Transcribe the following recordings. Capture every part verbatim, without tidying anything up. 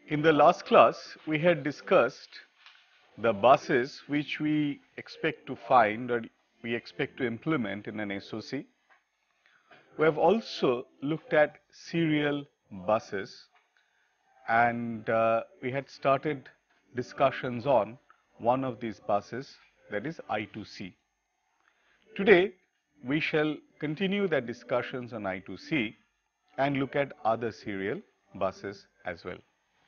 In the last class, we had discussed the buses which we expect to find or we expect to implement in an S O C. We have also looked at serial buses, and uh, we had started discussions on one of these buses, that is I two C. Today, we shall continue the discussions on I two C and look at other serial buses as well.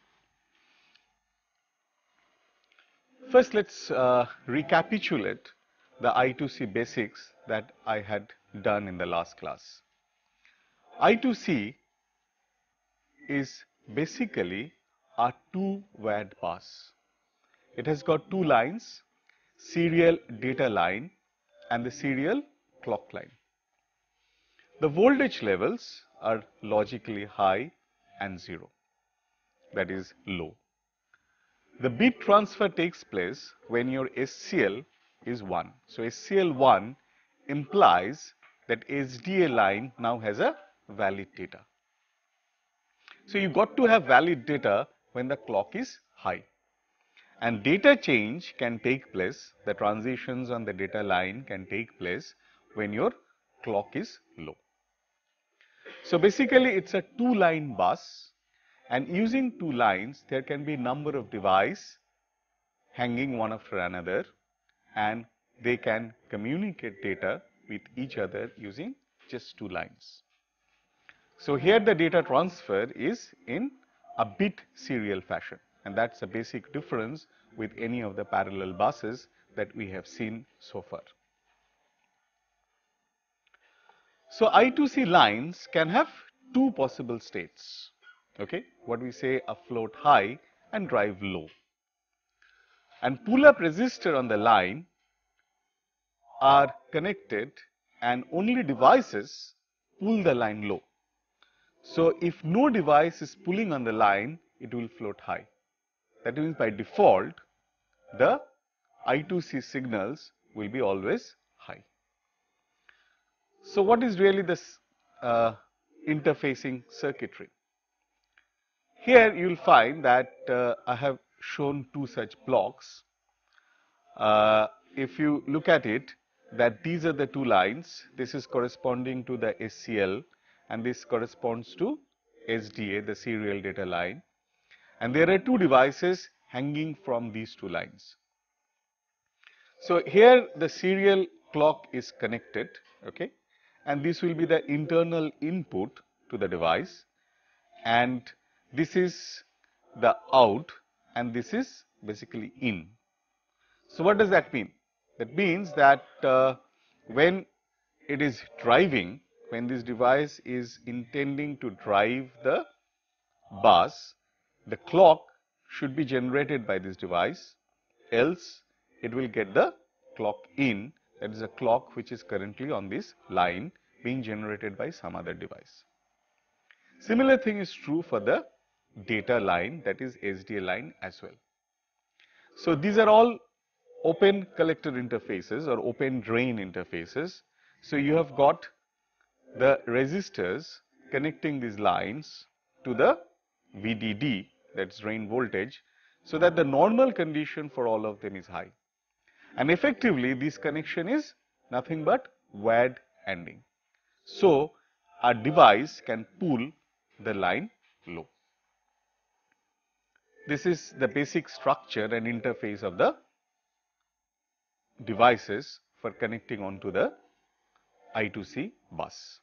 First, let's uh, recapitulate the I two C basics that I had done in the last class. I two C is basically a two-word bus. It has got two lines, serial data line and the serial clock line. The voltage levels are logically high and zero, that is low. The bit transfer takes place when your S C L is one. So S C L one implies that S D A line now has a valid data. So you got to have valid data when the clock is high. And data change can take place, the transitions on the data line can take place when your clock is low. So basically it's a two line bus, and using two lines there can be number of devices hanging one after another, and they can communicate data with each other using just two lines. So here the data transfer is in a bit serial fashion, and that's a basic difference with any of the parallel buses that we have seen so far. So I two C lines can have two possible states, okay, what we say a float high and drive low. And pull-up resistor on the line are connected, and only devices pull the line low. So if no device is pulling on the line, it will float high. That means by default, the I two C signals will be always high. So what is really this uh, interfacing circuitry? Here you will find that uh, I have shown two such blocks. Uh, if you look at it, that these are the two lines, this is corresponding to the S C L and this corresponds to S D A, the serial data line, and there are two devices hanging from these two lines. So here the serial clock is connected, okay, and this will be the internal input to the device, and this is the out and this is basically in. So what does that mean? That means that uh, when it is driving, when this device is intending to drive the bus, the clock should be generated by this device, else it will get the clock in, that is a clock which is currently on this line being generated by some other device. Similar thing is true for the data line, that is S D A line as well. So these are all open collector interfaces or open drain interfaces. So you have got the resistors connecting these lines to the V D D, that's drain voltage, so that the normal condition for all of them is high. And effectively this connection is nothing but word ending. So a device can pull the line low. This is the basic structure and interface of the devices for connecting onto the I two C bus.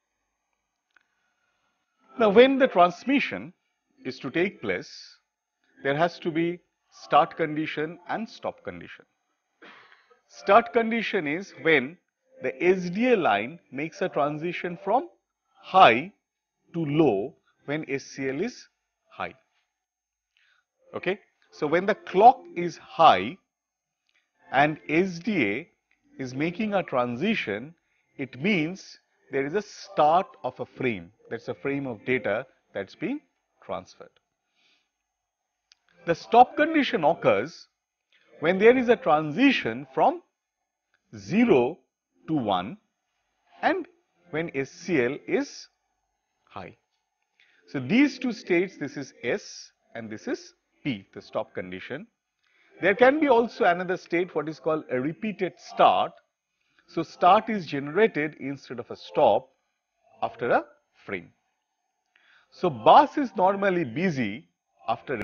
Now when the transmission is to take place, there has to be start condition and stop condition. Start condition is when the S D A line makes a transition from high to low when S C L is high. Okay. So when the clock is high and S D A is making a transition, it means there is a start of a frame, that's a frame of data that's being transferred. The stop condition occurs when there is a transition from zero to one and when S C L is high. So these two states, this is S and this is P, the stop condition. There can be also another state, what is called a repeated start. So start is generated instead of a stop after a frame. So bus is normally busy after.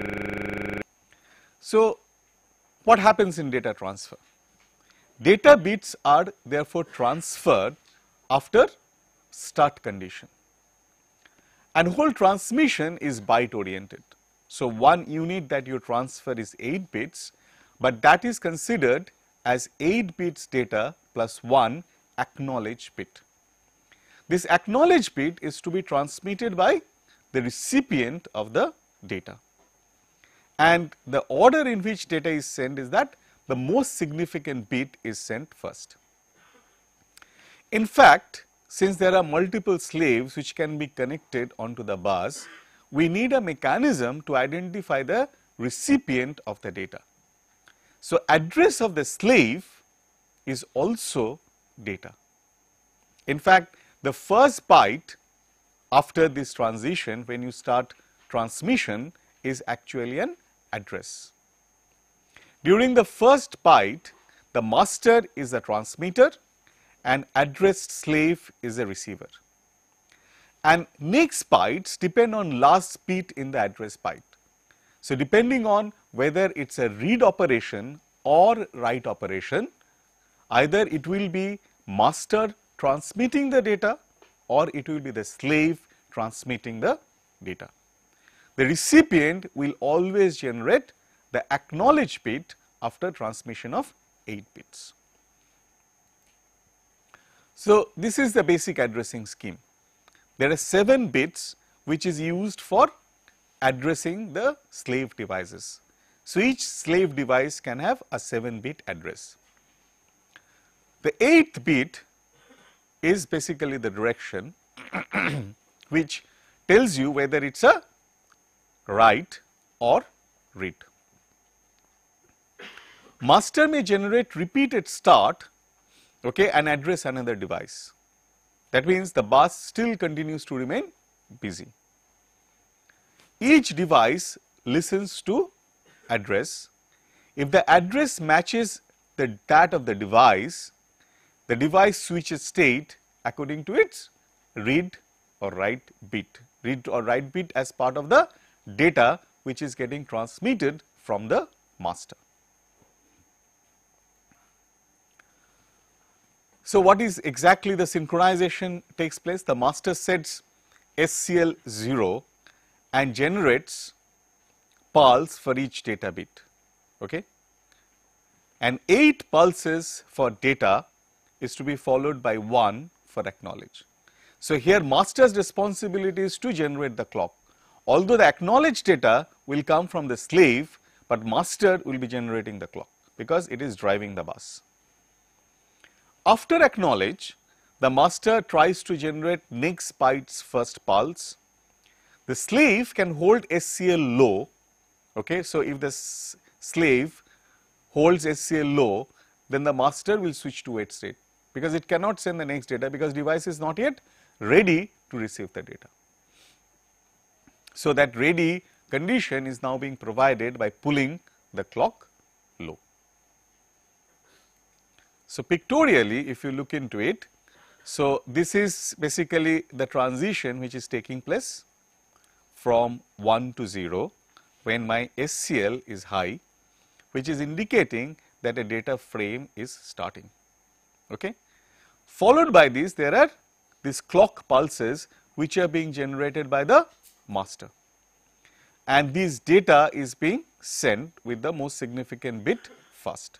So what happens in data transfer? Data bits are therefore transferred after start condition, and whole transmission is byte oriented. So one unit that you transfer is eight bits, but that is considered as eight bits data plus one acknowledge bit. This acknowledge bit is to be transmitted by the recipient of the data, and the order in which data is sent is that the most significant bit is sent first. In fact, since there are multiple slaves which can be connected onto the bus, we need a mechanism to identify the recipient of the data. So address of the slave is also data. In fact, the first byte after this transition, when you start transmission, is actually an address. During the first byte, the master is the transmitter and addressed slave is a receiver. And next bytes depend on last bit in the address byte. So depending on whether it's a read operation or write operation, either it will be master transmitting the data or it will be the slave transmitting the data. The recipient will always generate the acknowledge bit after transmission of eight bits. So this is the basic addressing scheme. There are seven bits which is used for addressing the slave devices. So each slave device can have a seven bit address. The eighth bit is basically the direction which tells you whether it's a write or read. Master may generate repeated start, okay, and address another device. That means the bus still continues to remain busy. Each device listens to address. If the address matches the that of the device, the device switches state according to its read or write bit, read or write bit as part of the data which is getting transmitted from the master. So what is exactly the synchronization takes place? The master sets S C L zero and generates pulse for each data bit, okay, and eight pulses for data is to be followed by one for acknowledge. So here master's responsibility is to generate the clock, although the acknowledged data will come from the slave, but master will be generating the clock because it is driving the bus. After acknowledge, the master tries to generate next byte's first pulse. The slave can hold S C L low, okay. So if the slave holds S C L low, then the master will switch to wait state because it cannot send the next data because device is not yet ready to receive the data. So that ready condition is now being provided by pulling the clock low. So pictorially, if you look into it, so this is basically the transition which is taking place from one to zero when my S C L is high, which is indicating that a data frame is starting, okay. Followed by this, there are these clock pulses which are being generated by the master, and this data is being sent with the most significant bit first.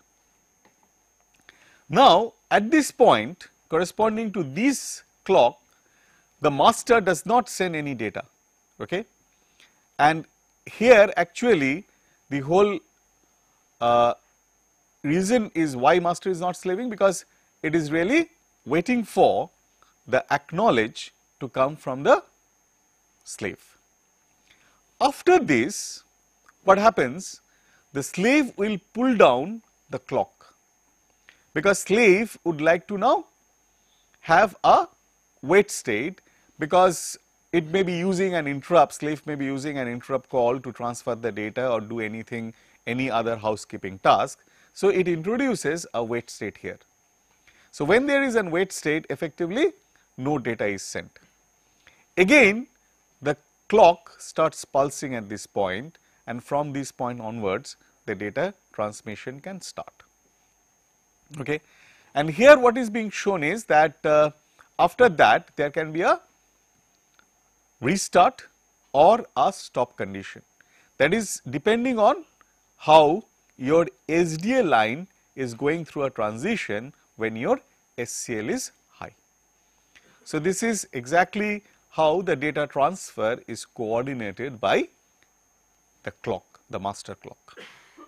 Now at this point, corresponding to this clock, the master does not send any data, okay, and here actually the whole uh, reason is why master is not slaving, because it is really waiting for the acknowledge to come from the slave. After this, what happens? The slave will pull down the clock, because slave would like to now have a wait state, because it may be using an interrupt, slave may be using an interrupt call to transfer the data or do anything, any other housekeeping task. So, it introduces a wait state here. So, when there is a wait state, effectively no data is sent. Again, the clock starts pulsing at this point, and from this point onwards the data transmission can start. Okay. And here what is being shown is that uh, after that there can be a restart or a stop condition. That is depending on how your S D A line is going through a transition when your S C L is high. So, this is exactly how the data transfer is coordinated by the clock, the master clock.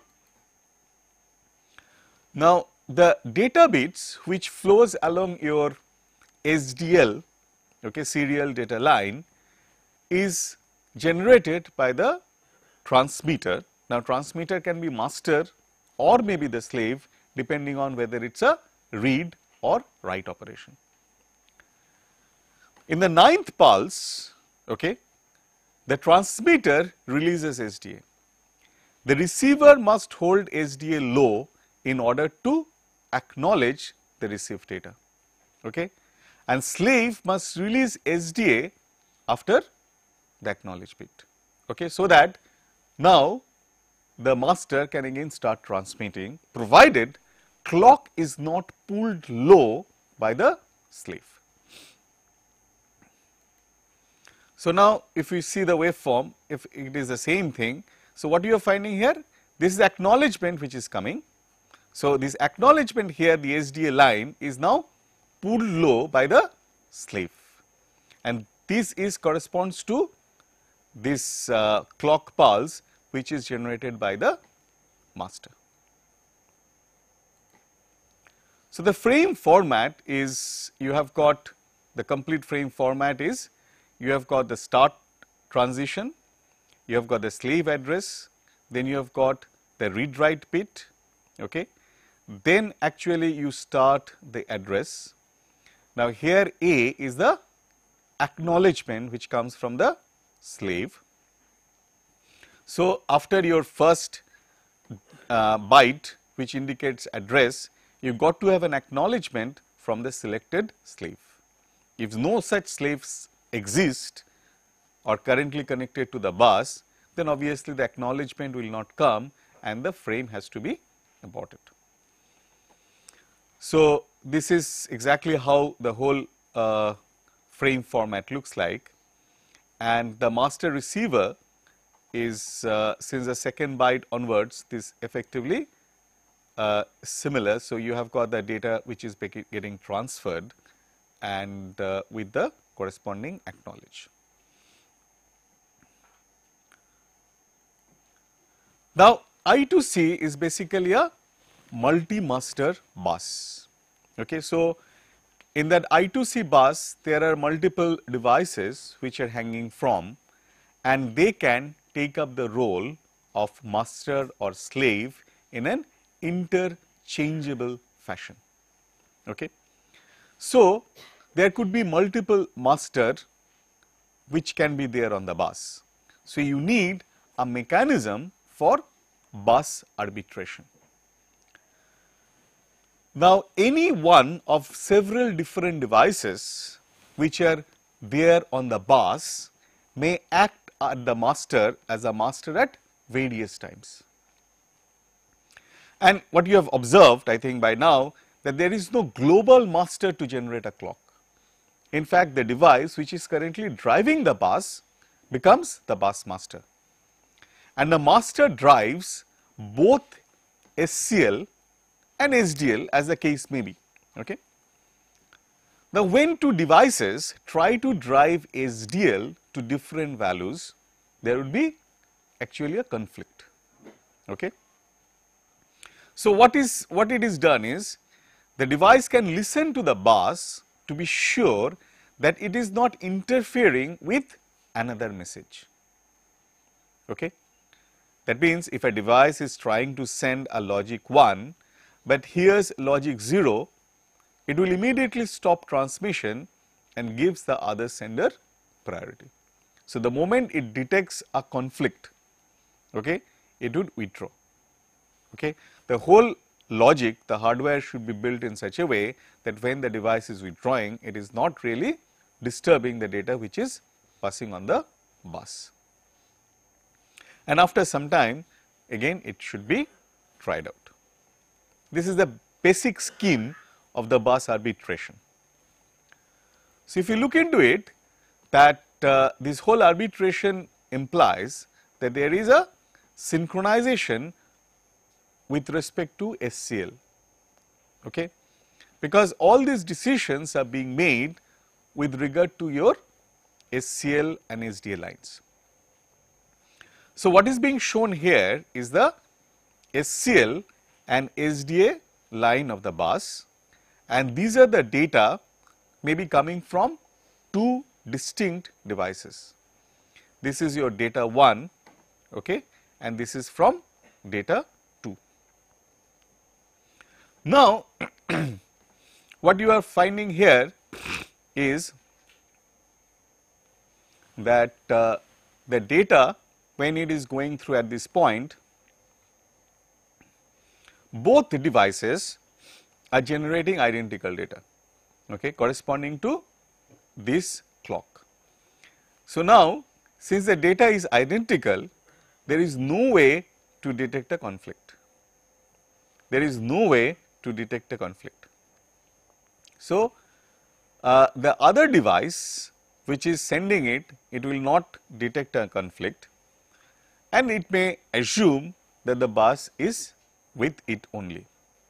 Now, the data bits which flows along your S D L, okay, serial data line, is generated by the transmitter. Now, transmitter can be master or maybe the slave depending on whether it is a read or write operation. In the ninth pulse, okay, the transmitter releases S D A. The receiver must hold S D A low in order to acknowledge the received data, okay, and slave must release S D A after the acknowledge bit, okay, so that now the master can again start transmitting, provided clock is not pulled low by the slave. So, now if we see the waveform, if it is the same thing, so what you are finding here, this is acknowledgement which is coming. So, this acknowledgement here, the S D A line is now pulled low by the slave, and this is corresponds to this uh, clock pulse which is generated by the master. So, the frame format is, you have got the complete frame format is, you have got the start transition, you have got the slave address, then you have got the read write bit, okay. Then actually you start the address. Now, here A is the acknowledgement which comes from the slave. So, after your first uh, byte which indicates address, you got to have an acknowledgement from the selected slave. If no such slaves exist or currently connected to the bus, then obviously the acknowledgement will not come and the frame has to be aborted. So, this is exactly how the whole uh, frame format looks like, and the master receiver is uh, since the second byte onwards, this effectively uh, similar. So, you have got the data which is getting transferred and uh, with the corresponding acknowledge. Now, I two C is basically a multi-master bus. Okay. So, in that I two C bus there are multiple devices which are hanging from, and they can take up the role of master or slave in an interchangeable fashion. Okay. So, there could be multiple master which can be there on the bus. So, you need a mechanism for bus arbitration. Now, any one of several different devices which are there on the bus may act at the master as a master at various times. And what you have observed, I think by now, that there is no global master to generate a clock. In fact, the device which is currently driving the bus becomes the bus master, and the master drives both S C L and S D L as the case may be. Okay. Now, when two devices try to drive S D L to different values, there would be actually a conflict. Okay. So, what is what it is done is, the device can listen to the bus to be sure that it is not interfering with another message. Okay. That means, if a device is trying to send a logic one, but hears logic zero, it will immediately stop transmission and gives the other sender priority. So, the moment it detects a conflict, okay, it would withdraw. Okay. The whole logic, the hardware should be built in such a way that when the device is withdrawing, it is not really disturbing the data which is passing on the bus. And after some time, again it should be tried out. This is the basic scheme of the bus arbitration. So, if you look into it, that uh, this whole arbitration implies that there is a synchronization with respect to S C L, okay, because all these decisions are being made with regard to your S C L and S D A lines. So, what is being shown here is the S C L and S D A line of the bus, and these are the data may be coming from two distinct devices. This is your data one, okay, and this is from data two. Now, what you are finding here is that uh, the data, when it is going through at this point, both devices are generating identical data, okay, corresponding to this clock. So, now since the data is identical, there is no way to detect a conflict. There is no way to detect a conflict. So, uh, the other device which is sending it, it will not detect a conflict, and it may assume that the bus is with it only.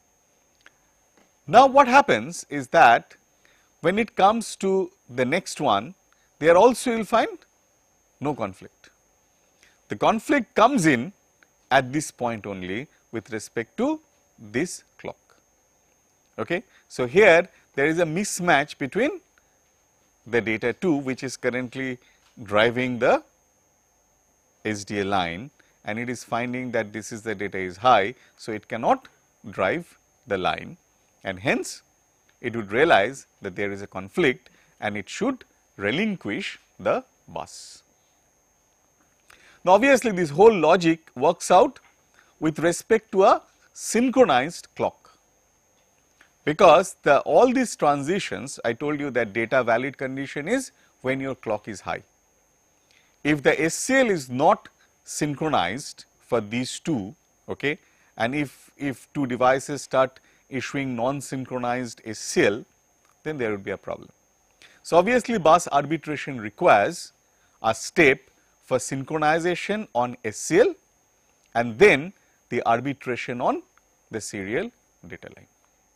Now, what happens is that when it comes to the next one, there also you will find no conflict. The conflict comes in at this point only with respect to this clock. Okay. So, here there is a mismatch between the data two, which is currently driving the S D A line, and it is finding that this is the data is high. So, it cannot drive the line, and hence it would realize that there is a conflict and it should relinquish the bus. Now, obviously, this whole logic works out with respect to a synchronized clock, because the all these transitions, I told you that data valid condition is when your clock is high. If the S C L is not synchronized for these two, okay, and if, if two devices start issuing non-synchronized S C L, then there would be a problem. So, obviously, bus arbitration requires a step for synchronization on S C L and then the arbitration on the serial data line.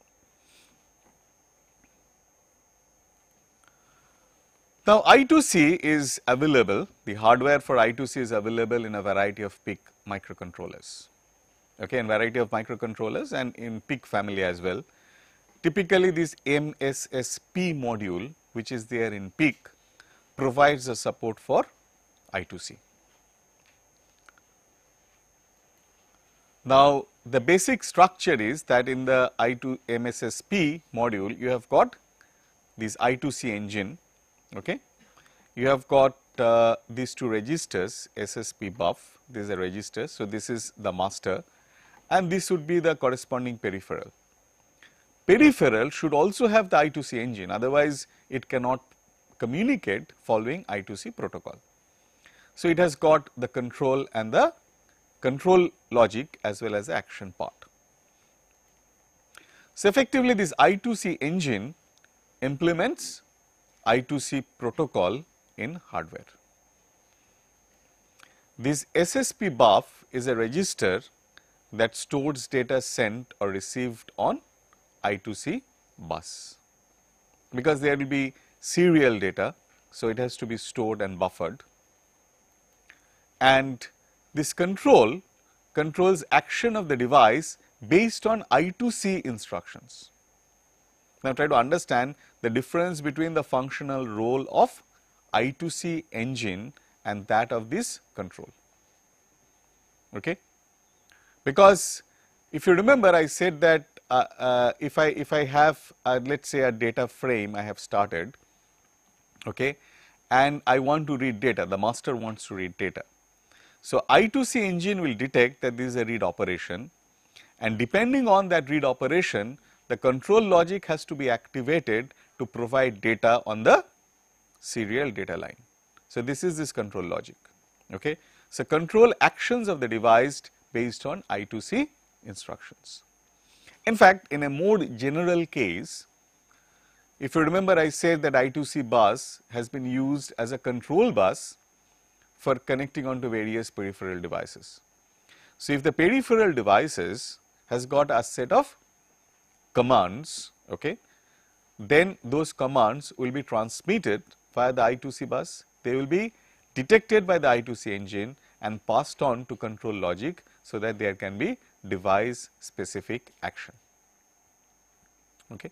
Now, I two C is available, the hardware for I two C is available in a variety of P I C microcontrollers, okay, in variety of microcontrollers and in P I C family as well. Typically, this M S S P module, which is there in P I C, provides a support for I two C. Now, the basic structure is that in the I two M S S P module, you have got this I two C engine, okay. You have got uh, these two registers, S S P buff, this is a register. So, this is the master and this would be the corresponding peripheral. Peripheral should also have the I two C engine, otherwise it cannot communicate following I two C protocol. So, it has got the control and the control logic as well as the action part. So, effectively this I two C engine implements I two C protocol in hardware. This S S P buff is a register that stores data sent or received on I two C bus, because there will be serial data. So, it has to be stored and buffered, and this control controls action of the device based on I two C instructions. Now, try to understand the difference between the functional role of I two C engine and that of this control, okay. Because if you remember, I said that uh, uh, if I if I have uh, let us say a data frame I have started, okay, and I want to read data, the master wants to read data. So, I two C engine will detect that this is a read operation, and depending on that read operation, the control logic has to be activated to provide data on the serial data line. So, this is this control logic. Okay. So, control actions of the device based on I two C instructions. In fact, in a more general case, if you remember, I said that I two C bus has been used as a control bus for connecting onto various peripheral devices. So, if the peripheral devices has got a set of commands, okay, then those commands will be transmitted via the I two C bus. They will be detected by the I two C engine and passed on to control logic, so that there can be device specific action. Okay.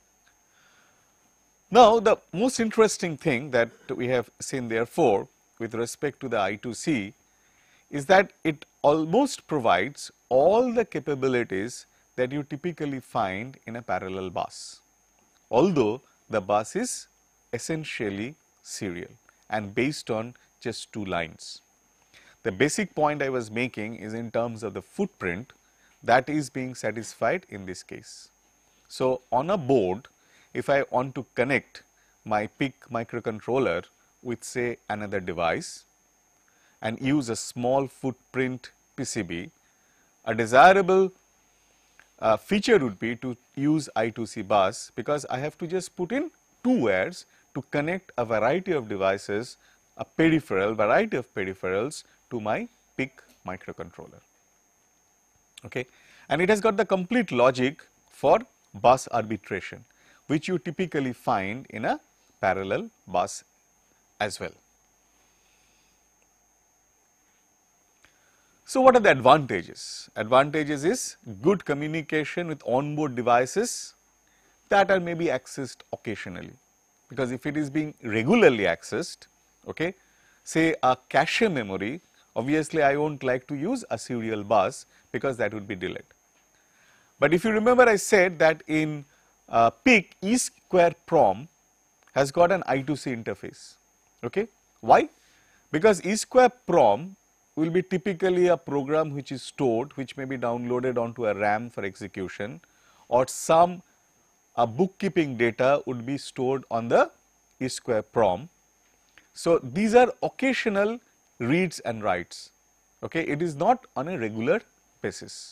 Now, the most interesting thing that we have seen therefore with respect to the I two C is that it almost provides all the capabilities that you typically find in a parallel bus, although the bus is essentially serial and based on just two lines. The basic point I was making is in terms of the footprint that is being satisfied in this case. So, on a board, if I want to connect my PIC microcontroller with say another device and use a small footprint P C B, a desirable uh, feature would be to use I two C bus, because I have to just put in two wires to connect a variety of devices, a peripheral, variety of peripherals to my PIC microcontroller. Okay. And it has got the complete logic for bus arbitration, which you typically find in a parallel bus as well. So, what are the advantages? Advantages is good communication with onboard devices that are maybe accessed occasionally, because if it is being regularly accessed, okay, say a cache memory, obviously I won't like to use a serial bus because that would be delayed. But if you remember, I said that in uh, PIC, E square prom has got an I two C interface. Okay. Why? Because E square prom will be typically a program which is stored, which may be downloaded onto a RAM for execution, or some uh, bookkeeping data would be stored on the E square prom. So, these are occasional reads and writes. Okay. It is not on a regular basis.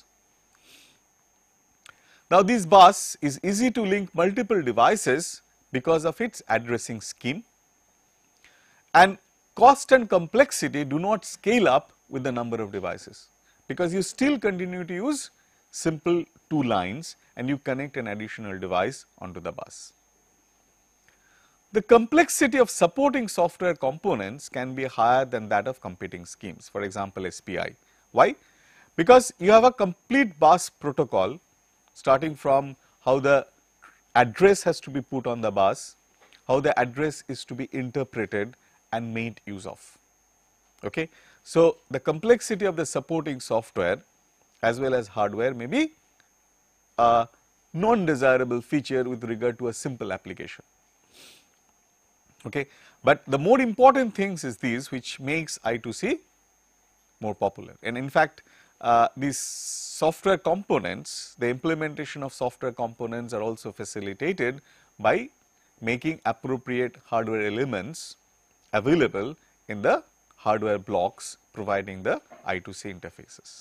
Now, this bus is easy to link multiple devices because of its addressing scheme, and cost and complexity do not scale up with the number of devices, because you still continue to use simple two lines and you connect an additional device onto the bus. The complexity of supporting software components can be higher than that of competing schemes, for example, S P I. Why? Because you have a complete bus protocol, starting from how the address has to be put on the bus, how the address is to be interpreted and made use of. Okay. So, the complexity of the supporting software as well as hardware may be a non-desirable feature with regard to a simple application. Okay. But the more important things is these which makes I two C more popular, and in fact, uh, these software components, the implementation of software components are also facilitated by making appropriate hardware elements available in the hardware blocks providing the I two C interfaces.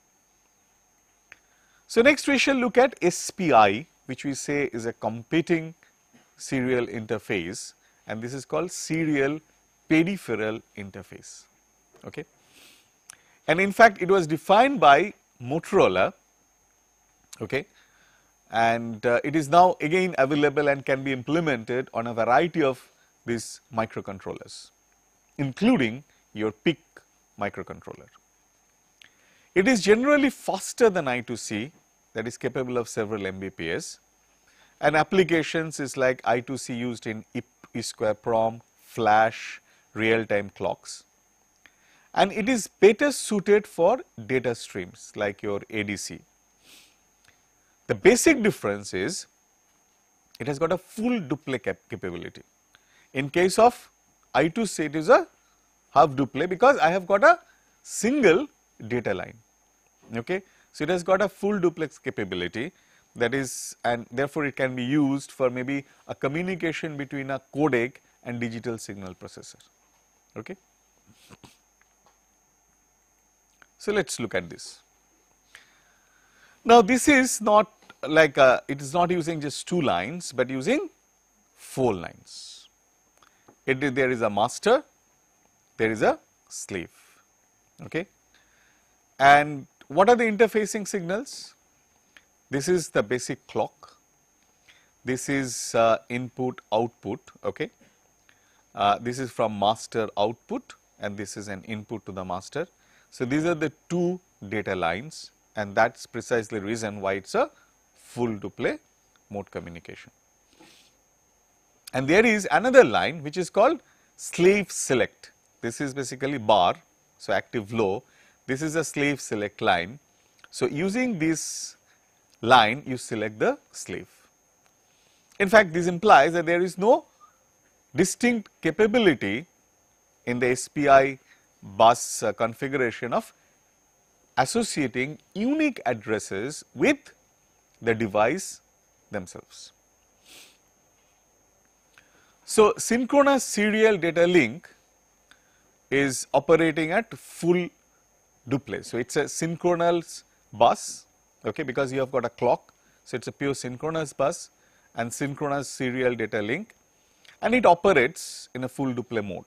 So, next we shall look at S P I, which we say is a competing serial interface, and this is called serial peripheral interface. Okay. And in fact, it was defined by Motorola, okay, and uh, it is now again available and can be implemented on a variety of these microcontrollers, including your PIC microcontroller. It is generally faster than I two C, that is capable of several M B P S, and applications is like I two C used in E square prom, flash, real time clocks, and it is better suited for data streams like your A D C. The basic difference is it has got a full duplicate capability. In case of I two state is a half duplet because I have got a single data line. Okay. So, it has got a full duplex capability, that is, and therefore, it can be used for maybe a communication between a codec and digital signal processor. Okay. So, let us look at this. Now, this is not like a, it is not using just two lines, but using four lines. It is, there is a master, there is a slave. Okay. And what are the interfacing signals? This is the basic clock, this is uh, input output. Okay. Uh, this is from master output and this is an input to the master. So, these are the two data lines, and that is precisely the reason why it is a full duplet mode communication. And there is another line which is called slave select. This is basically bar, so active low. This is a slave select line. So, using this line you select the slave. In fact, this implies that there is no distinct capability in the S P I bus uh, configuration of associating unique addresses with the device themselves. So, synchronous serial data link is operating at full duplex. So, it is a synchronous bus, okay, because you have got a clock. So, it is a pure synchronous bus and synchronous serial data link, and it operates in a full duplex mode.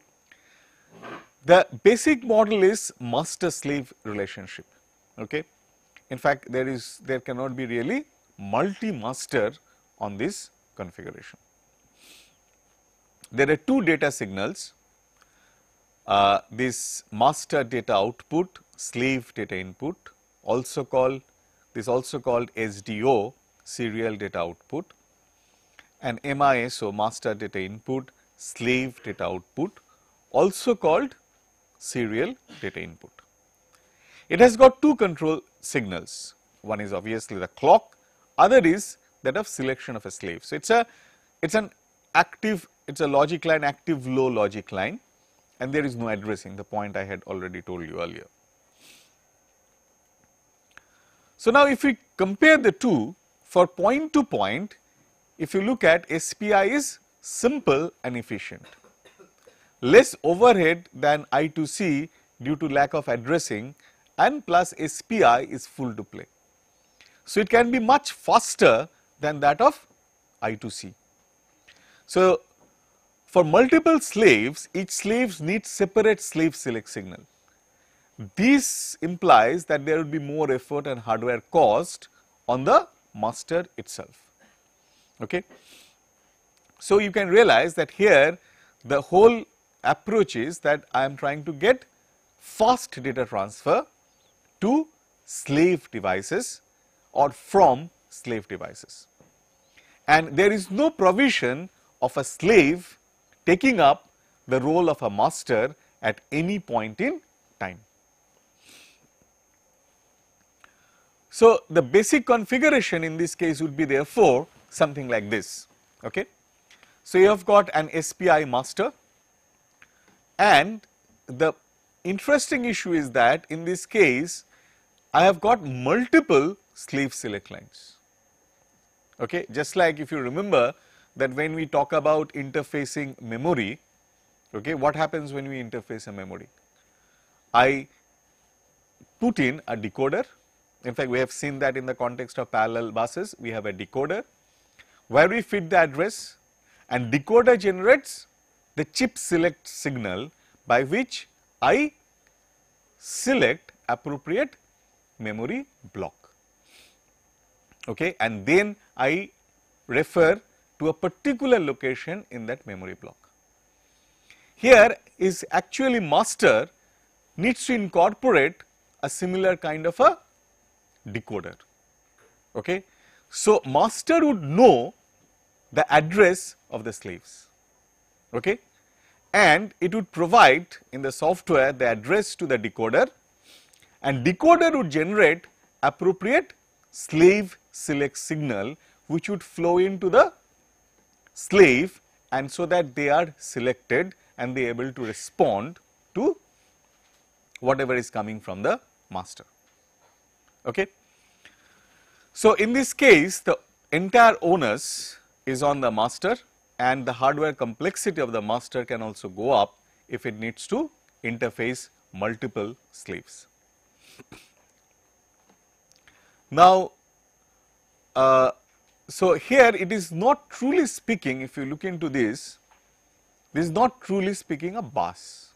The basic model is master slave relationship. Okay. In fact, there is there cannot be really multi master on this configuration. There are two data signals, uh, this master data output, slave data input, also called this also called S D O, serial data output, and M I S O, master data input, slave data output, also called serial data input. It has got two control signals, one is obviously the clock, other is that of selection of a slave. So, it is a it is an active, it is a logic line, active low logic line, and there is no addressing, the point I had already told you earlier. So, now if we compare the two for point to point, if you look at S P I is simple and efficient, less overhead than I two C due to lack of addressing, and plus S P I is full duplex. So, it can be much faster than that of I two C. So, for multiple slaves, each slave needs separate slave select signal. This implies that there would be more effort and hardware cost on the master itself. Okay. So, you can realize that here the whole approach is that I am trying to get fast data transfer to slave devices or from slave devices, and there is no provision of a slave taking up the role of a master at any point in time. So, the basic configuration in this case would be therefore something like this. Okay. So, you have got an S P I master, and the interesting issue is that in this case I have got multiple slave select lines. Okay. Just like if you remember that when we talk about interfacing memory, okay, what happens when we interface a memory? I put in a decoder. In fact, we have seen that in the context of parallel buses, we have a decoder where we feed the address, and decoder generates the chip select signal by which I select appropriate memory block. Okay, and then I refer to a particular location in that memory block. Here is actually master needs to incorporate a similar kind of a decoder. Okay. So, master would know the address of the slaves, okay, and it would provide in the software the address to the decoder, and decoder would generate appropriate slave select signal which would flow into the slave, and so that they are selected and they are able to respond to whatever is coming from the master. Okay. So, in this case the entire onus is on the master, and the hardware complexity of the master can also go up if it needs to interface multiple slaves. Now, uh, so here it is not truly speaking, if you look into this, this is not truly speaking a bus.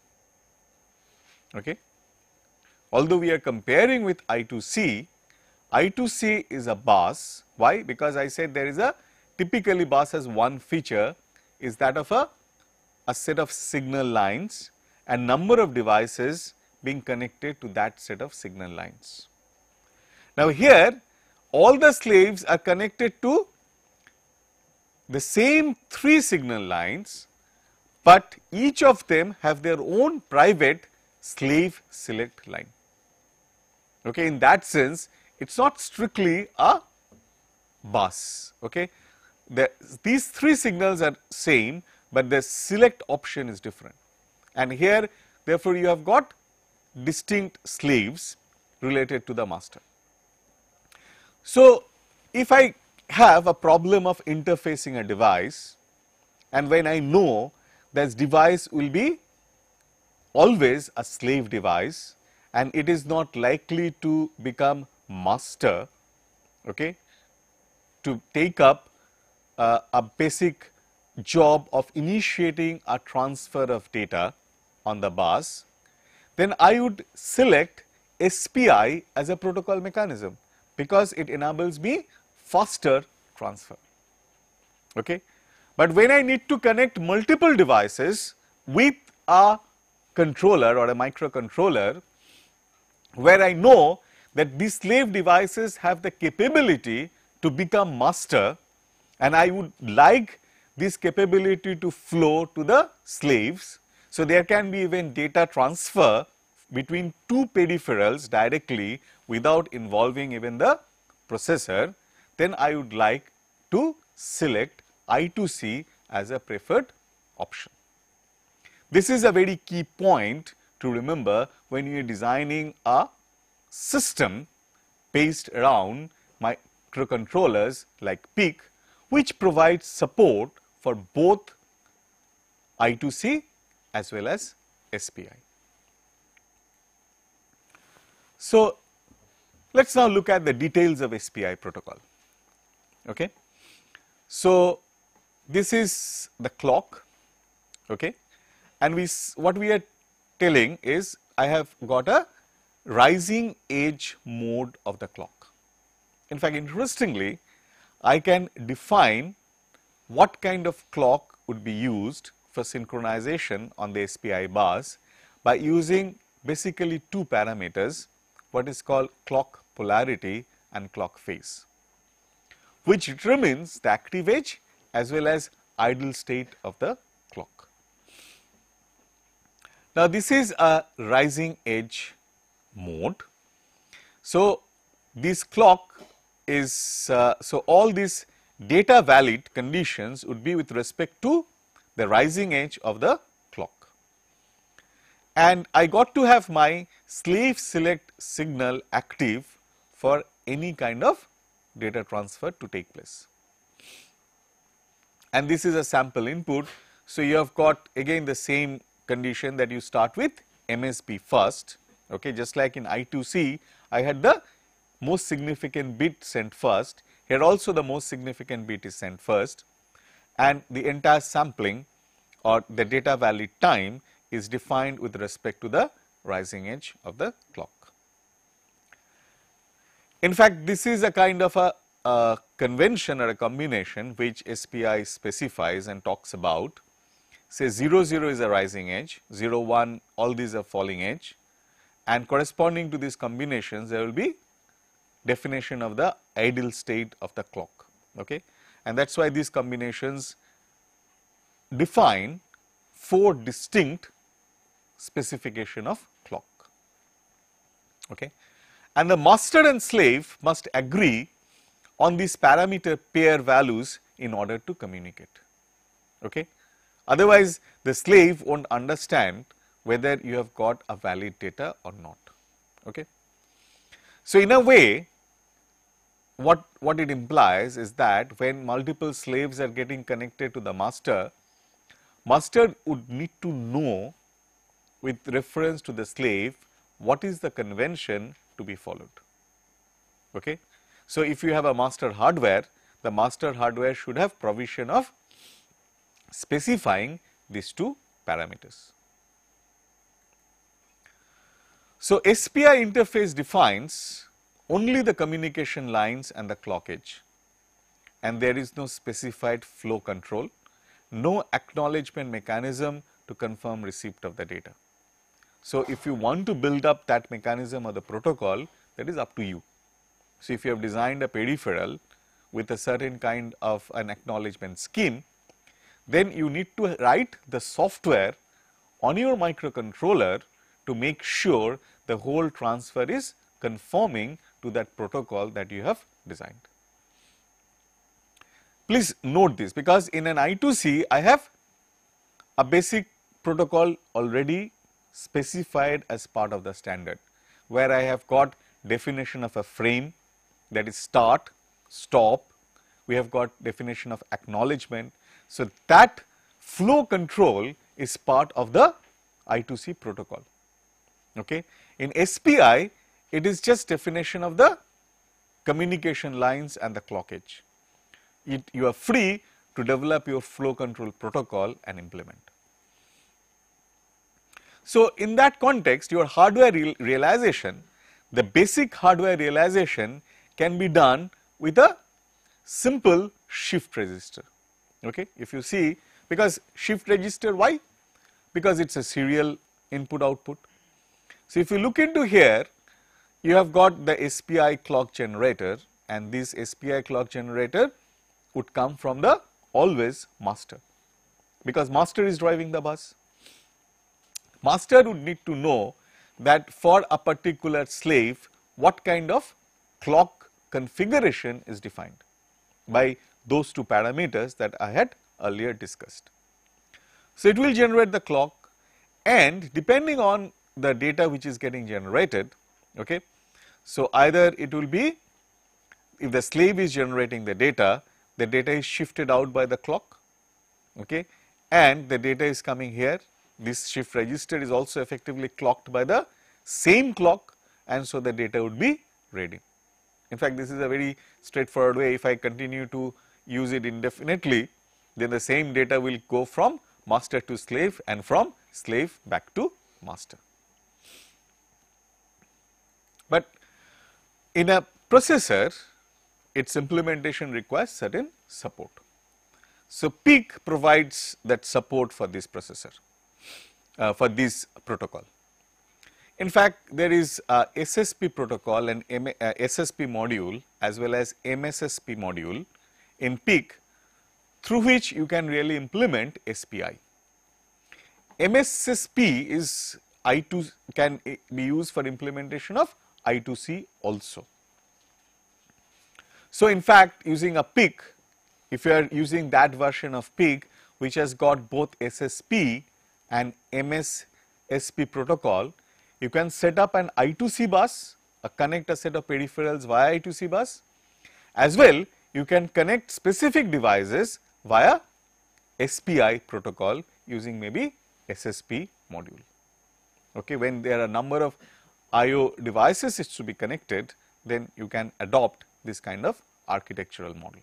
Okay. Although we are comparing with I two C, I two C is a bus. Why? Because I said there is a typically bus has one feature is that of a, a set of signal lines and number of devices being connected to that set of signal lines. Now, here all the slaves are connected to the same three signal lines, but each of them have their own private slave select line. Okay. In that sense, it is not strictly a bus. Okay. The, these three signals are same, but the select option is different, and here therefore, you have got distinct slaves related to the master. So, if I have a problem of interfacing a device, and when I know this device will be always a slave device and it is not likely to become master, okay, to take up uh, a basic job of initiating a transfer of data on the bus, then I would select S P I as a protocol mechanism, because it enables me faster transfer. Okay. But when I need to connect multiple devices with a controller or a microcontroller, where I know that these slave devices have the capability to become master, and I would like this capability to flow to the slaves. So, there can be even data transfer between two peripherals directly without involving even the processor, then I would like to select I two C as a preferred option. This is a very key point to remember when you are designing a system based around microcontrollers like P I C, which provides support for both I two C as well as S P I. So, let us now look at the details of S P I protocol. Okay. So, this is the clock, okay, and we what we are telling is I have got a rising edge mode of the clock. In fact, interestingly, I can define what kind of clock would be used for synchronization on the S P I bus by using basically two parameters, what is called clock polarity and clock phase, which determines the active edge as well as idle state of the clock. Now, this is a rising edge mode. So, this clock is, uh, so all these data valid conditions would be with respect to the rising edge of the clock, and I got to have my slave select signal active for any kind of data transfer to take place. And this is a sample input. So, you have got again the same condition that you start with M S B first, okay. Just like in I two C, I had the most significant bit sent first, here also the most significant bit is sent first, and the entire sampling or the data valid time is defined with respect to the rising edge of the clock. In fact, this is a kind of a, a convention or a combination which S P I specifies and talks about. Say zero zero is a rising edge, zero one all these are falling edge, and corresponding to these combinations there will be definition of the idle state of the clock, okay. And that is why these combinations define four distinct specification of clock, okay. And the master and slave must agree on these parameter pair values in order to communicate, okay. Otherwise, the slave won't understand whether you have got a valid data or not. Okay. So, in a way, what, what it implies is that when multiple slaves are getting connected to the master, master would need to know with reference to the slave what is the convention to be followed. Okay. So, if you have a master hardware, the master hardware should have provision of specifying these two parameters. So, S P I interface defines only the communication lines and the clock edge, and there is no specified flow control, no acknowledgement mechanism to confirm receipt of the data. So, if you want to build up that mechanism or the protocol, that is up to you. So, if you have designed a peripheral with a certain kind of an acknowledgement scheme, then you need to write the software on your microcontroller to make sure the whole transfer is conforming to that protocol that you have designed. Please note this, because in an I two C I have a basic protocol already specified as part of the standard, where I have got definition of a frame, that is start, stop, we have got definition of acknowledgement. So, that flow control is part of the I two C protocol. Okay. In S P I, it is just definition of the communication lines and the clock edge. It, you are free to develop your flow control protocol and implement. So, in that context, your hardware real realization, the basic hardware realization can be done with a simple shift register. Okay. If you see, because shift register, why? Because it is a serial input output. So, if you look into here, you have got the S P I clock generator, and this S P I clock generator would come from the always master, because master is driving the bus. Master would need to know that for a particular slave, what kind of clock configuration is defined by those two parameters that I had earlier discussed. So, it will generate the clock, and depending on the data which is getting generated, okay. So, either it will be, if the slave is generating the data, the data is shifted out by the clock, okay, and the data is coming here. This shift register is also effectively clocked by the same clock, and so the data would be ready. In fact, this is a very straightforward way. If I continue to use it indefinitely, then the same data will go from master to slave and from slave back to master. But in a processor, its implementation requires certain support. So, PIC provides that support for this processor, uh, for this protocol. In fact, there is a S S P protocol and M uh, S S P module as well as M S S P module in PIC, through which you can really implement S P I. M S S P is I two, can be used for implementation of I two C also. So, in fact, using a PIC, if you are using that version of PIC which has got both S S P and M S S P protocol, you can set up an I two C bus, uh, connect a set of peripherals via I two C bus, as well you can connect specific devices via S P I protocol using maybe S S P module. Okay, when there are a number of I O devices is to be connected, then you can adopt this kind of architectural model.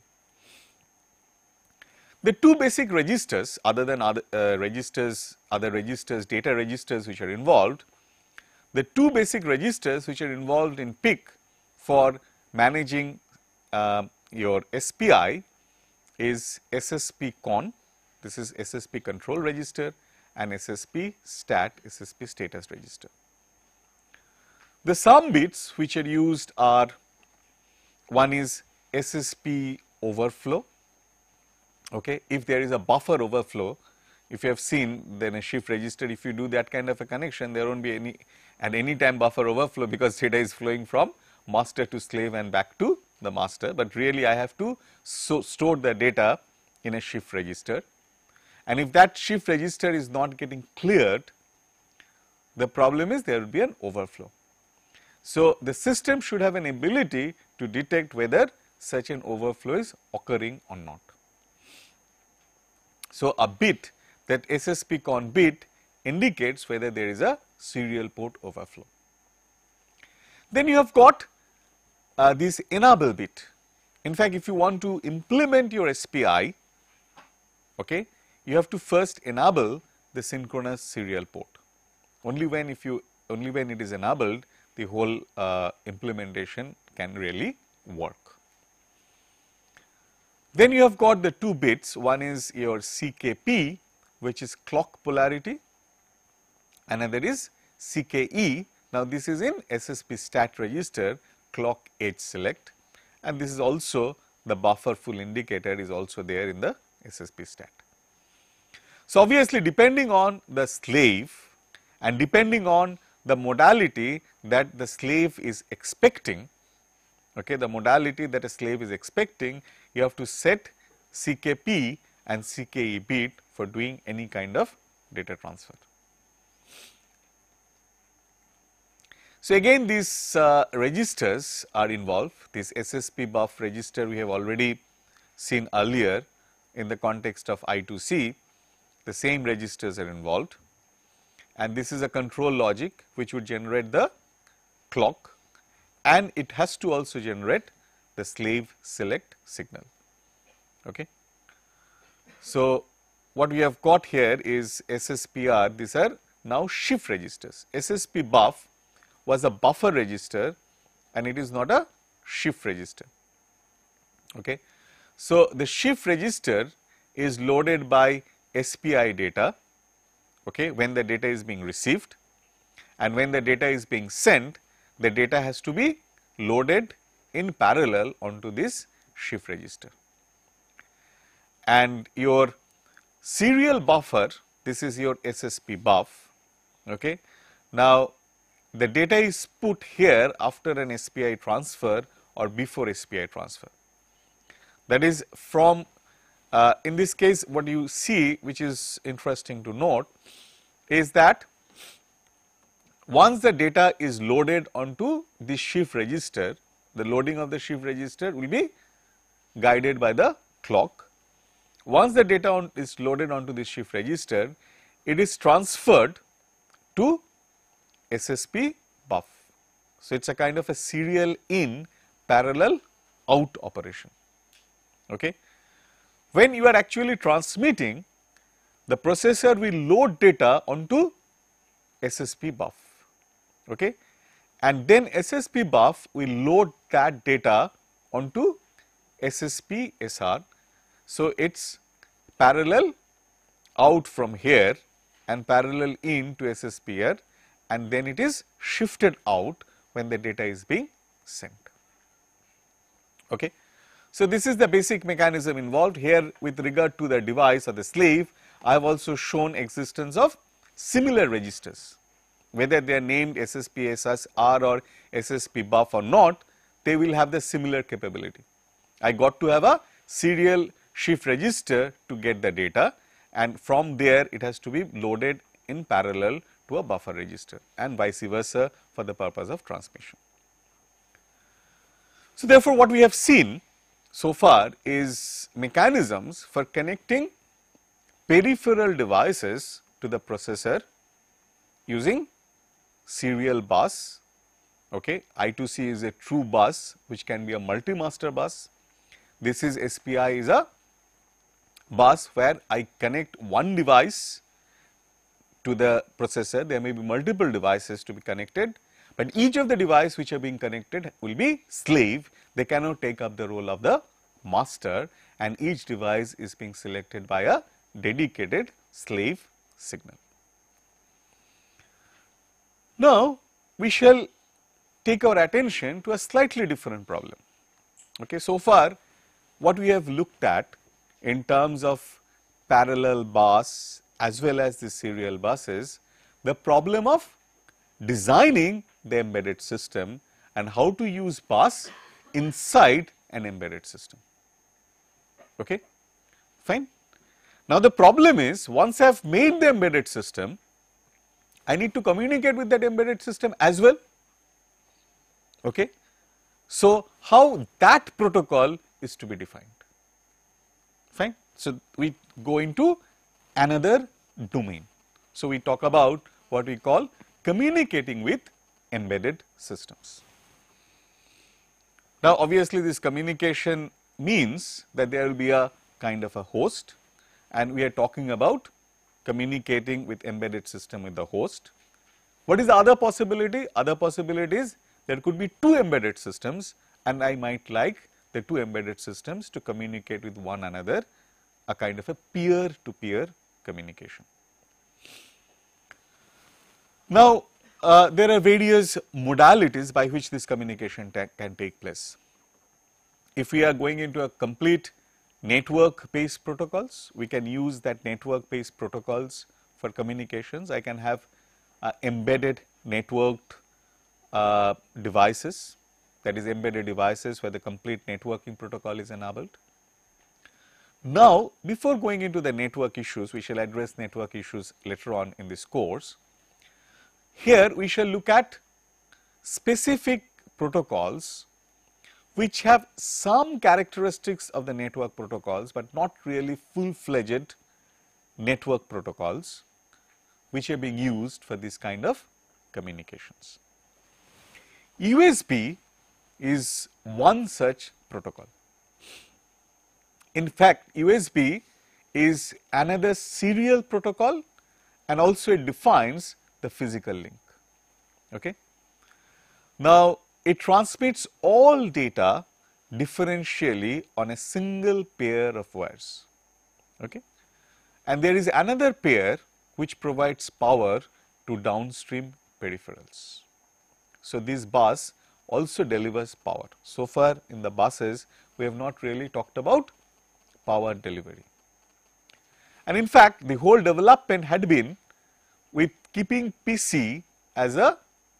The two basic registers, other than other uh, registers, other registers, data registers which are involved, the two basic registers which are involved in PIC for managing uh, your S P I is S S P con, this is S S P control register, and S S P stat, S S P status register. The sum bits which are used are, one is S S P overflow. Okay. If there is a buffer overflow, if you have seen, then a shift register, if you do that kind of a connection, there won't be any at any time buffer overflow, because data is flowing from master to slave and back to the master, but really I have to so store the data in a shift register. and if that shift register is not getting cleared, the problem is there will be an overflow. So, the system should have an ability to detect whether such an overflow is occurring or not. So, a bit, that S S P con bit, indicates whether there is a serial port overflow. Then you have got uh, this enable bit. In fact, if you want to implement your S P I, okay, you have to first enable the synchronous serial port. Only when if you only when it is enabled, the whole uh, implementation can really work. Then you have got the two bits, one is your C K P, which is clock polarity, another is C K E. Now, this is in S S P stat register clock edge select, and this is also the buffer full indicator is also there in the S S P stat. So, obviously, depending on the slave and depending on the modality that the slave is expecting, okay, the modality that a slave is expecting, you have to set C K P and C K E bit for doing any kind of data transfer. So, again these uh, registers are involved. This S S P buff register we have already seen earlier in the context of I two C, the same registers are involved, and this is a control logic which would generate the clock, and it has to also generate the slave select signal. Okay. So, what we have got here is S S P R, these are now shift registers. S S P buff was a buffer register and it is not a shift register. Okay. So, the shift register is loaded by S P I data, okay, when the data is being received, and when the data is being sent, the data has to be loaded in parallel onto this shift register. And your serial buffer, this is your S S P buff. Okay. Now, the data is put here after an S P I transfer or before S P I transfer. That is from uh, in this case what you see, which is interesting to note, is that once the data is loaded onto the shift register, the loading of the shift register will be guided by the clock. Once the data on, is loaded onto the shift register, it is transferred to S S P buff. So, it is a kind of a serial in parallel out operation. Okay. When you are actually transmitting, the processor will load data onto S S P buff, okay, and then S S P buff will load that data onto S S P S R. So, it is parallel out from here and parallel in to S S P R, and then it is shifted out when the data is being sent. Okay. So, this is the basic mechanism involved here with regard to the device or the slave. I have also shown existence of similar registers, whether they are named S S P S R or S S P buff or not, they will have the similar capability. I got to have a serial shift register to get the data, and from there it has to be loaded in parallel to a buffer register and vice versa for the purpose of transmission. So, therefore, what we have seen so far is mechanisms for connecting peripheral devices to the processor using serial bus. Okay. I two C is a true bus which can be a multi-master bus. This is S P I is a bus where I connect one device to the processor. There may be multiple devices to be connected, but each of the device which are being connected will be slave. They cannot take up the role of the master, and each device is being selected by a dedicated slave signal. Now, we shall take our attention to a slightly different problem. Okay, so far what we have looked at in terms of parallel bus as well as the serial buses, the problem of designing the embedded system and how to use bus inside an embedded system. Okay, fine. Now, the problem is once I have made the embedded system, I need to communicate with that embedded system as well. Okay. So, how that protocol is to be defined, fine. So, we go into another domain. So, we talk about what we call communicating with embedded systems. Now, obviously, this communication means that there will be a kind of a host, and we are talking about communicating with embedded system with the host. What is the other possibility? Other possibility is there could be two embedded systems, and I might like the two embedded systems to communicate with one another, a kind of a peer to peer communication. Now, uh, there are various modalities by which this communication ta can take place. If we are going into a complete network based protocols, we can use that network based protocols for communications. I can have uh, embedded networked uh, devices, that is embedded devices where the complete networking protocol is enabled. Now, before going into the network issues, we shall address network issues later on in this course. Here we shall look at specific protocols which have some characteristics of the network protocols, but not really full-fledged network protocols which are being used for this kind of communications. U S B is one such protocol. In fact, U S B is another serial protocol, and also it defines the physical link. Okay. Now, it transmits all data differentially on a single pair of wires. Okay. And there is another pair which provides power to downstream peripherals. So, this bus also delivers power. So far in the buses, we have not really talked about power delivery. And in fact, the whole development had been with keeping P C as a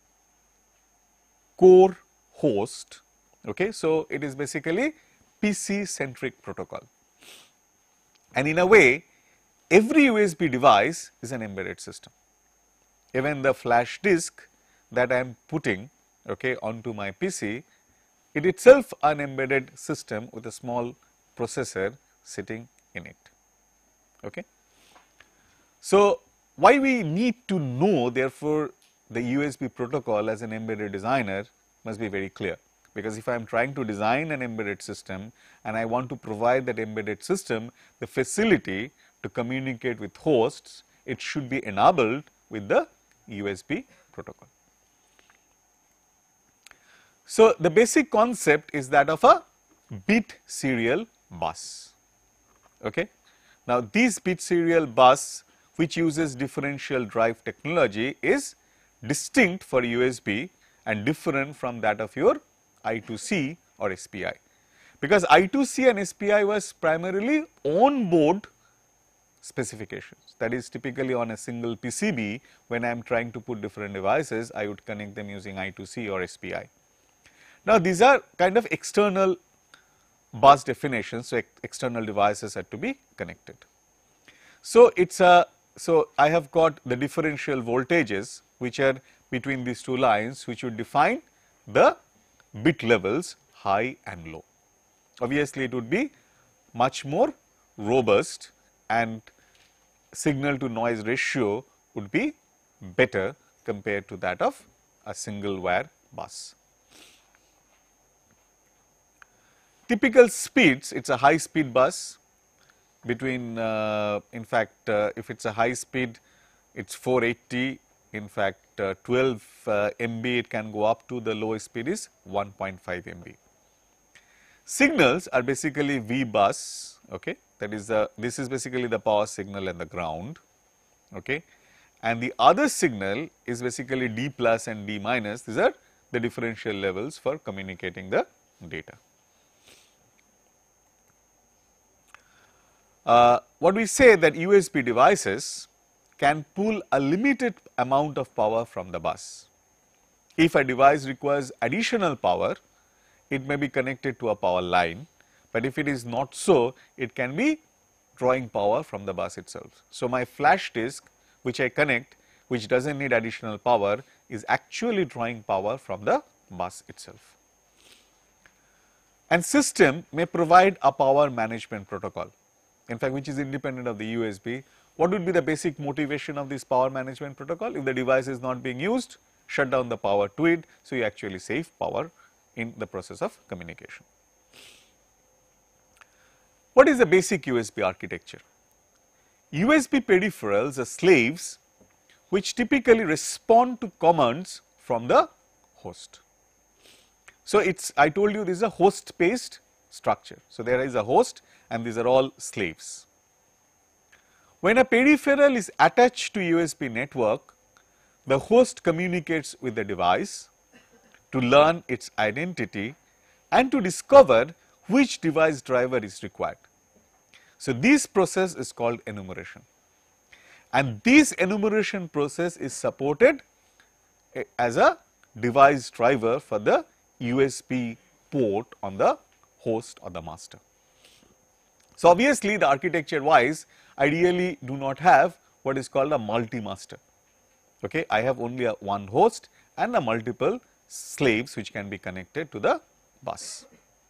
core host. Okay. So, it is basically P C centric protocol, and in a way every U S B device is an embedded system. Even the flash disk that I am putting, okay, onto my P C, it itself an embedded system with a small processor sitting in it. Okay. So, why we need to know therefore the U S B protocol as an embedded designer must be very clear, because if I am trying to design an embedded system and I want to provide that embedded system the facility to communicate with hosts, it should be enabled with the U S B protocol. So, the basic concept is that of a bit serial bus. Okay. Now, this bit serial bus which uses differential drive technology is distinct for U S B and different from that of your I two C or S P I, because I two C and S P I was primarily on board specifications, that is typically on a single P C B. When I am trying to put different devices, I would connect them using I two C or S P I. Now, these are kind of external bus definitions, so ex external devices are to be connected. So, it is a so I have got the differential voltages which are between these two lines, which would define the bit levels high and low. Obviously, it would be much more robust and signal to noise ratio would be better compared to that of a single wire bus. Typical speeds, it is a high speed bus between uh, in fact, uh, if it is a high speed, it is four eighty, in fact uh, twelve uh, M B it can go up to, the lowest speed is one point five M B. Signals are basically V bus, okay, that is the, this is basically the power signal and the ground, okay, and the other signal is basically D plus and D minus, these are the differential levels for communicating the data. Uh, what we say that U S B devices can pull a limited amount of power from the bus. If a device requires additional power, it may be connected to a power line, but if it is not so, it can be drawing power from the bus itself. So, my flash disk which I connect, which does not need additional power, is actually drawing power from the bus itself. And system may provide a power management protocol, in fact which is independent of the U S B. What would be the basic motivation of this power management protocol? If the device is not being used, shut down the power to it, so you actually save power in the process of communication. What is the basic U S B architecture? U S B peripherals are slaves which typically respond to commands from the host. So, it is, I told you this is a host based structure. So, there is a host and these are all slaves. When a peripheral is attached to U S B network, the host communicates with the device to learn its identity and to discover which device driver is required. So, this process is called enumeration, and this enumeration process is supported as a device driver for the U S B port on the host or the master. So, obviously, the architecture wise ideally do not have what is called a multi-master. Okay, I have only a one host and a multiple slaves which can be connected to the bus.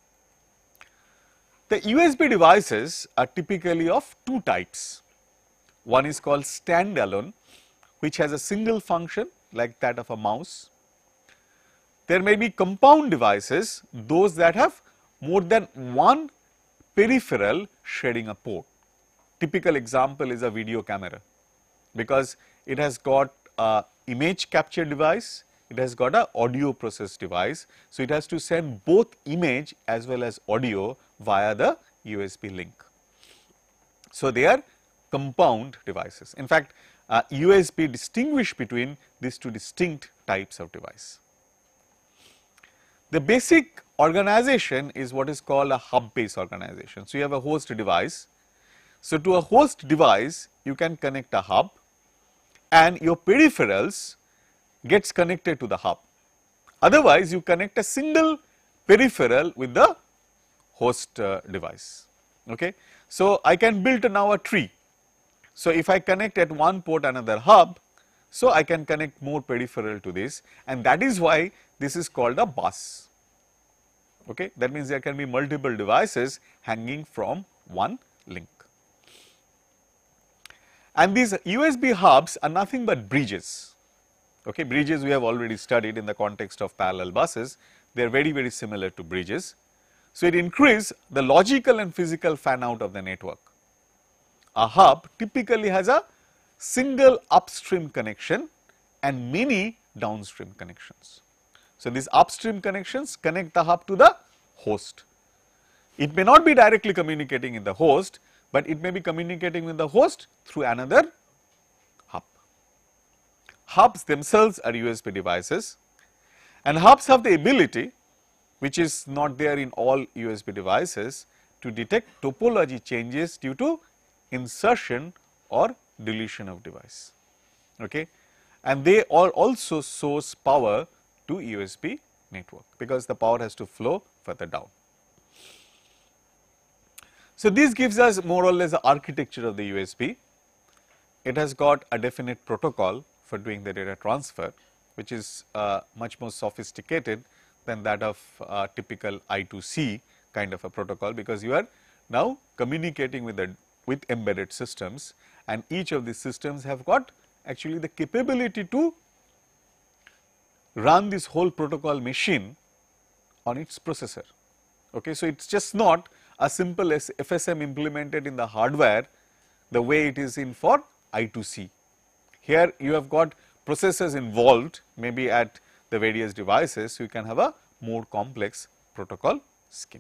The U S B devices are typically of two types. One is called standalone, which has a single function like that of a mouse. There may be compound devices, those that have more than one peripheral sharing a port. Typical example is a video camera, because it has got a image capture device, it has got a audio process device. So, it has to send both image as well as audio via the U S B link. So, they are compound devices. In fact, uh, U S B distinguish between these two distinct types of device. The basic organization is what is called a hub based organization. So, you have a host device. So, to a host device you can connect a hub and your peripherals gets connected to the hub. Otherwise, you connect a single peripheral with the host uh, device. Okay. So, I can build now a tree. So, if I connect at one port another hub, so I can connect more peripheral to this, and that is why this is called a bus. Okay. That means there can be multiple devices hanging from one link. And these U S B hubs are nothing but bridges. Okay. Bridges we have already studied in the context of parallel buses, they are very very similar to bridges. So, it increases the logical and physical fan out of the network. A hub typically has a single upstream connection and many downstream connections. So, these upstream connections connect the hub to the host. It may not be directly communicating in the host, but it may be communicating with the host through another hub. Hubs themselves are U S B devices, and hubs have the ability, which is not there in all U S B devices, to detect topology changes due to insertion or deletion of device. Okay. And they are also source power to U S B network, because the power has to flow further down. So, this gives us more or less the architecture of the U S B. It has got a definite protocol for doing the data transfer, which is uh, much more sophisticated than that of uh, typical I two C kind of a protocol, because you are now communicating with the with embedded systems, and each of these systems have got actually the capability to run this whole protocol machine on its processor. Okay. So, it is just not a simple F S M implemented in the hardware the way it is in for I two C. Here you have got processors involved maybe at the various devices, so you can have a more complex protocol scheme.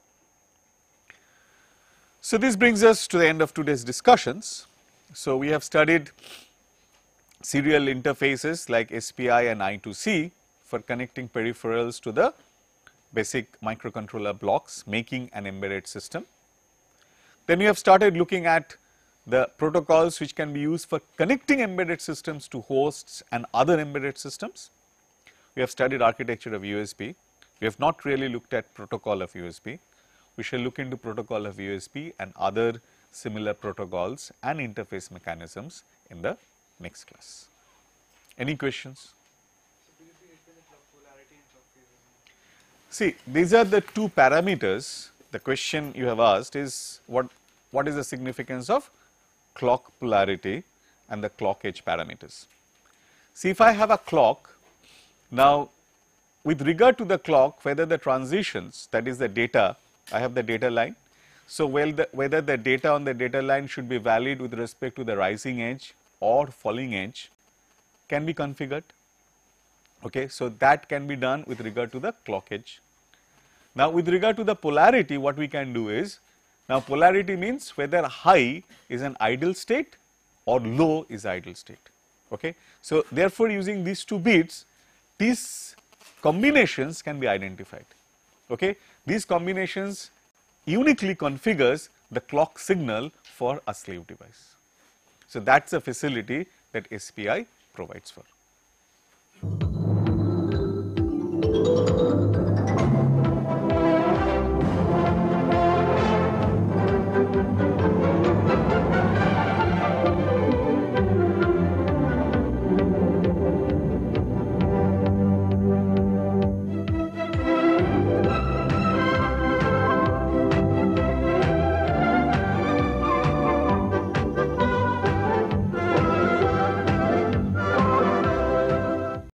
So, this brings us to the end of today's discussions. So, we have studied serial interfaces like S P I and I two C for connecting peripherals to the basic microcontroller blocks making an embedded system. Then we have started looking at the protocols which can be used for connecting embedded systems to hosts and other embedded systems. We have studied architecture of U S B. We have not really looked at protocol of U S B. We shall look into protocol of U S B and other similar protocols and interface mechanisms in the next class. Any questions? See, these are the two parameters. The question you have asked is what, what is the significance of clock polarity and the clock edge parameters. See, if I have a clock, now with regard to the clock, whether the transitions, that is the data, I have the data line. So, well the, whether the data on the data line should be valid with respect to the rising edge or falling edge can be configured. Okay. So, that can be done with regard to the clock edge. Now, with regard to the polarity, what we can do is, now polarity means whether high is an ideal state or low is ideal state. Okay. So, therefore, using these two bits, these combinations can be identified. Okay. These combinations uniquely configures the clock signal for a slave device. So, that is a facility that S P I provides for.